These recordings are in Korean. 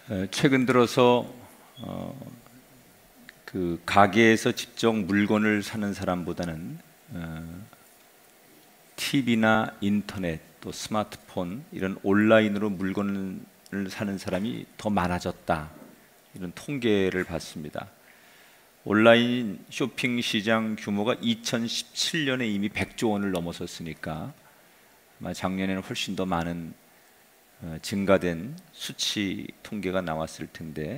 최근 들어서 그 가게에서 직접 물건을 사는 사람보다는 TV나 인터넷 또 스마트폰 이런 온라인으로 물건을 사는 사람이 더 많아졌다, 이런 통계를 봤습니다. 온라인 쇼핑 시장 규모가 2017년에 이미 100조 원을 넘어섰으니까 아마 작년에는 훨씬 더 많은 증가된 수치 통계가 나왔을 텐데,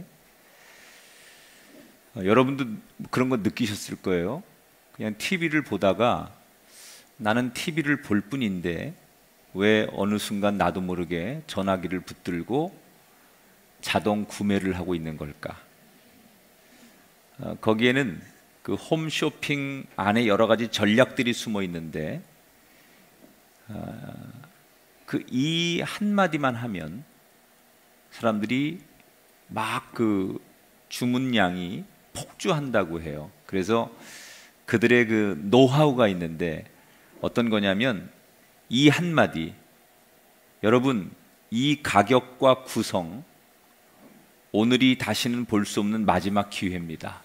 여러분도 그런 거 느끼셨을 거예요. 그냥 TV를 보다가 나는 TV를 볼 뿐인데 왜 어느 순간 나도 모르게 전화기를 붙들고 자동 구매를 하고 있는 걸까? 거기에는 그 홈쇼핑 안에 여러 가지 전략들이 숨어 있는데, 그 이 한마디만 하면 사람들이 막 그 주문량이 폭주한다고 해요. 그래서 그들의 그 노하우가 있는데 어떤 거냐면, 이 한마디, 여러분 이 가격과 구성 오늘이 다시는 볼 수 없는 마지막 기회입니다.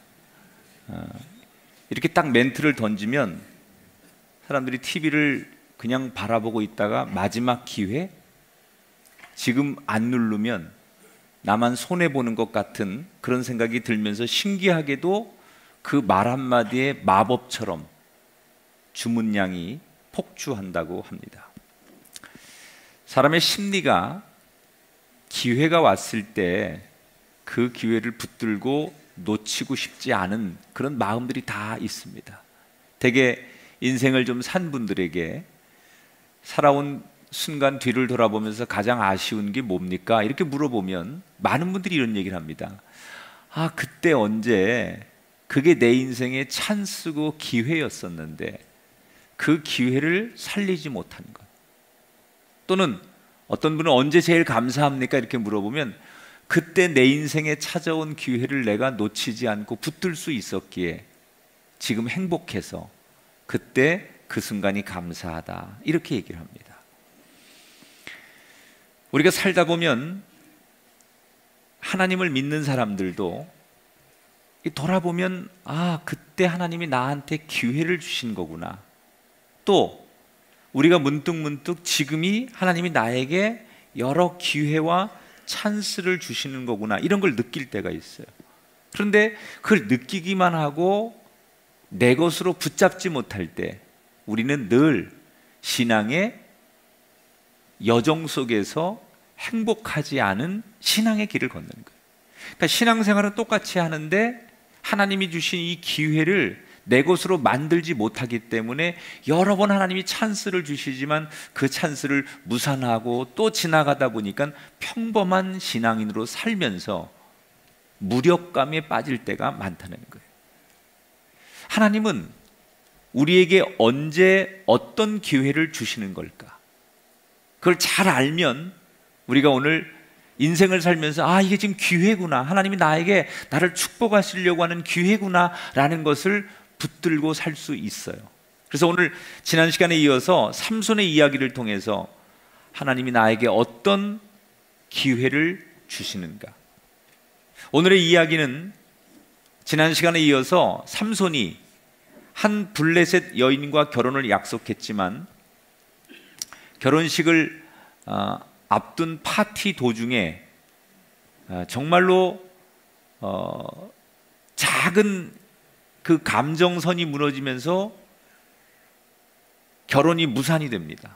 이렇게 딱 멘트를 던지면 사람들이 TV를 그냥 바라보고 있다가 마지막 기회? 지금 안 누르면 나만 손해보는 것 같은 그런 생각이 들면서 신기하게도 그 말 한마디에 마법처럼 주문량이 폭주한다고 합니다. 사람의 심리가 기회가 왔을 때 그 기회를 붙들고 놓치고 싶지 않은 그런 마음들이 다 있습니다. 대개 인생을 좀 산 분들에게 살아온 순간 뒤를 돌아보면서 가장 아쉬운 게 뭡니까? 이렇게 물어보면 많은 분들이 이런 얘기를 합니다. 아, 그때 언제 그게 내 인생의 찬스고 기회였었는데 그 기회를 살리지 못한 것. 또는 어떤 분은 언제 제일 감사합니까? 이렇게 물어보면 그때 내 인생에 찾아온 기회를 내가 놓치지 않고 붙들 수 있었기에 지금 행복해서 그때 그 순간이 감사하다, 이렇게 얘기를 합니다. 우리가 살다 보면 하나님을 믿는 사람들도 돌아보면 아, 그때 하나님이 나한테 기회를 주신 거구나, 또 우리가 문득문득 지금이 하나님이 나에게 여러 기회와 찬스를 주시는 거구나, 이런 걸 느낄 때가 있어요. 그런데 그걸 느끼기만 하고 내 것으로 붙잡지 못할 때 우리는 늘 신앙의 여정 속에서 행복하지 않은 신앙의 길을 걷는 거예요. 그러니까 신앙생활은 똑같이 하는데 하나님이 주신 이 기회를 내 것으로 만들지 못하기 때문에 여러 번 하나님이 찬스를 주시지만 그 찬스를 무산하고 또 지나가다 보니까 평범한 신앙인으로 살면서 무력감에 빠질 때가 많다는 거예요. 하나님은 우리에게 언제 어떤 기회를 주시는 걸까? 그걸 잘 알면 우리가 오늘 인생을 살면서 아, 이게 지금 기회구나, 하나님이 나를 축복하시려고 하는 기회구나 라는 것을 붙들고 살 수 있어요. 그래서 오늘 지난 시간에 이어서 삼손의 이야기를 통해서 하나님이 나에게 어떤 기회를 주시는가, 오늘의 이야기는 지난 시간에 이어서 삼손이 한 블레셋 여인과 결혼을 약속했지만 결혼식을 앞둔 파티 도중에 정말로 작은 그 감정선이 무너지면서 결혼이 무산이 됩니다.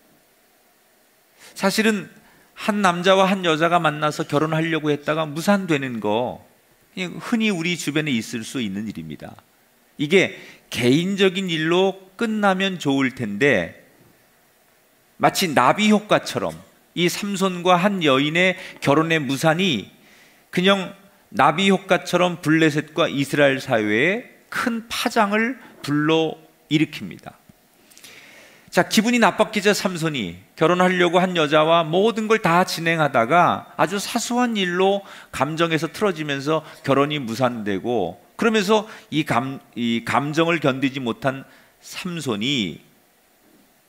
사실은 한 남자와 한 여자가 만나서 결혼하려고 했다가 무산되는 거 그냥 흔히 우리 주변에 있을 수 있는 일입니다. 이게 개인적인 일로 끝나면 좋을 텐데 마치 나비 효과처럼 이 삼손과 한 여인의 결혼의 무산이 그냥 나비 효과처럼 블레셋과 이스라엘 사회에 큰 파장을 불러일으킵니다. 자, 기분이 나빴겠죠. 삼손이 결혼하려고 한 여자와 모든 걸 다 진행하다가 아주 사소한 일로 감정에서 틀어지면서 결혼이 무산되고, 그러면서 이 감정을 견디지 못한 삼손이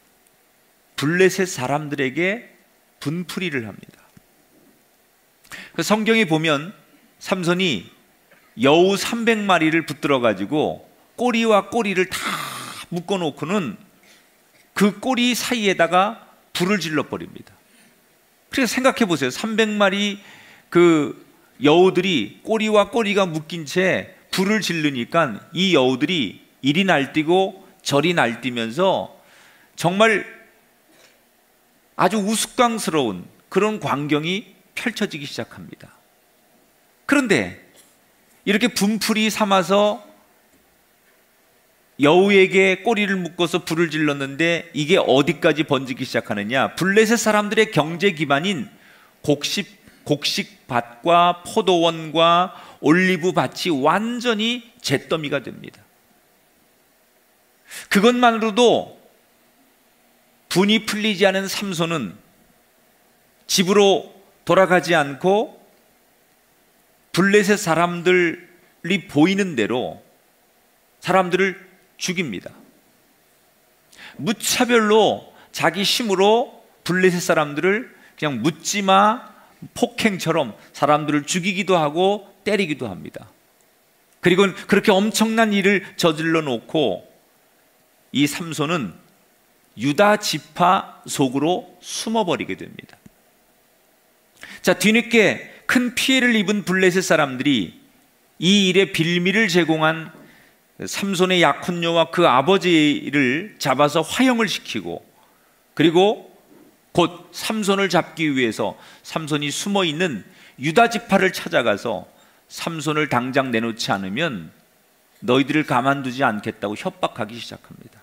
블레셋 사람들에게 분풀이를 합니다. 그 성경에 보면 삼손이 여우 300마리를 붙들어 가지고 꼬리와 꼬리를 다 묶어 놓고는 그 꼬리 사이에다가 불을 질러 버립니다. 그래서 생각해 보세요. 300마리 그 여우들이 꼬리와 꼬리가 묶인 채 불을 지르니까 이 여우들이 이리 날뛰고 저리 날뛰면서 정말 아주 우스꽝스러운 그런 광경이 펼쳐지기 시작합니다. 그런데 이렇게 분풀이 삼아서 여우에게 꼬리를 묶어서 불을 질렀는데 이게 어디까지 번지기 시작하느냐? 블레셋 사람들의 경제 기반인 곡식밭과 포도원과 올리브밭이 완전히 잿더미가 됩니다. 그것만으로도 분이 풀리지 않은 삼손은 집으로 돌아가지 않고 블레셋 사람들이 보이는 대로 사람들을 죽입니다. 무차별로 자기 힘으로 블레셋 사람들을 그냥 묻지마 폭행처럼 사람들을 죽이기도 하고 때리기도 합니다. 그리고 그렇게 엄청난 일을 저질러 놓고 이 삼손은 유다 지파 속으로 숨어버리게 됩니다. 자, 뒤늦게 큰 피해를 입은 블레셋 사람들이 이 일에 빌미를 제공한 삼손의 약혼녀와 그 아버지를 잡아서 화형을 시키고, 그리고 곧 삼손을 잡기 위해서 삼손이 숨어 있는 유다 지파를 찾아가서 삼손을 당장 내놓지 않으면 너희들을 가만두지 않겠다고 협박하기 시작합니다.